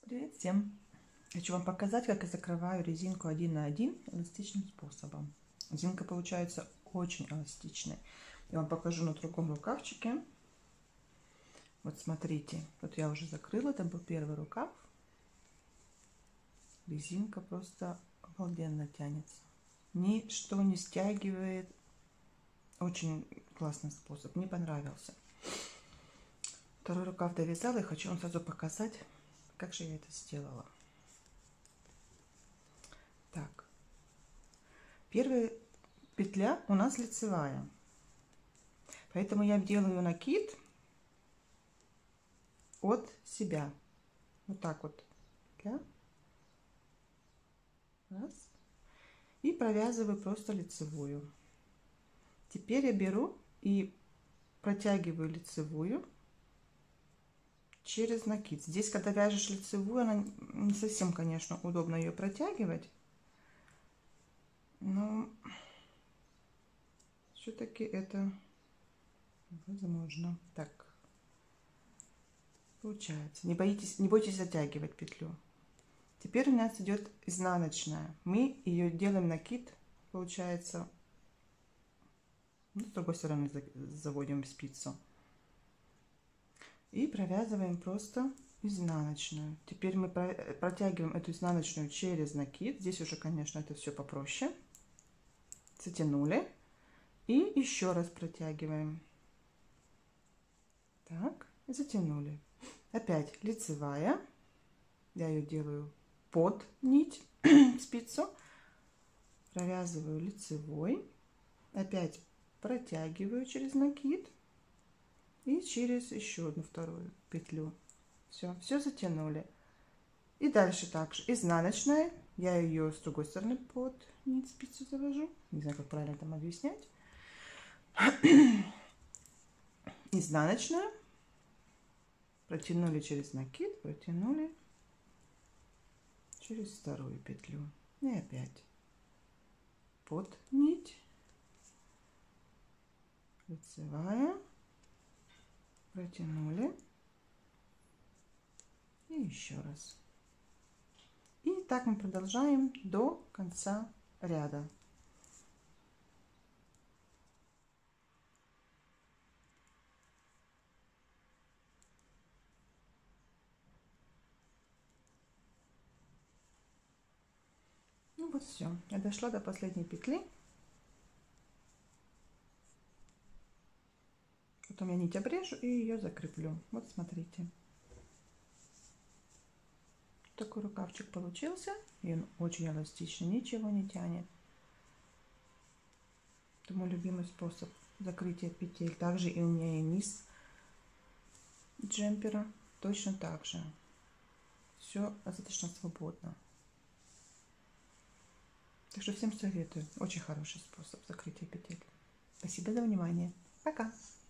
Привет всем! Хочу вам показать, как я закрываю резинку 1 на 1 эластичным способом. Резинка получается очень эластичной. Я вам покажу на другом рукавчике. Вот смотрите, вот я уже закрыла, это был первый рукав. Резинка просто обалденно тянется. Ничто не стягивает. Очень классный способ, мне понравился. Второй рукав довязала и хочу вам сразу показать, как же я это сделала. Так, первая петля у нас лицевая, поэтому я делаю накид от себя. Вот так вот. Раз. И провязываю просто лицевую. Теперь я беру и протягиваю лицевую через накид. Здесь, когда вяжешь лицевую, она не совсем, конечно, удобно ее протягивать. Но все-таки это возможно. Так получается. Не бойтесь затягивать петлю. Теперь у нас идет изнаночная. Мы ее делаем накид, получается, с другой стороны заводим спицу и провязываем просто изнаночную. Теперь мы протягиваем эту изнаночную через накид. Здесь уже, конечно, это все попроще. Затянули и еще раз протягиваем. Так, затянули. Опять лицевая. Я ее делаю под нить спицу, провязываю лицевой, опять протягиваю через накид и через еще одну вторую петлю. Все затянули. И дальше также изнаночная. Я ее с другой стороны под нить спицу завожу. Не знаю, как правильно там объяснять. Изнаночная. Протянули через накид, протянули через вторую петлю. И опять под нить. Лицевая. Протянули. И еще раз. И так мы продолжаем до конца ряда. Ну вот все. Я дошла до последней петли. Потом я нить обрежу и ее закреплю. Вот смотрите. Такой рукавчик получился. И он очень эластичный, ничего не тянет. Это мой любимый способ закрытия петель. Также и у меня и низ джемпера точно так же. Все достаточно свободно. Так что всем советую. Очень хороший способ закрытия петель. Спасибо за внимание. Пока!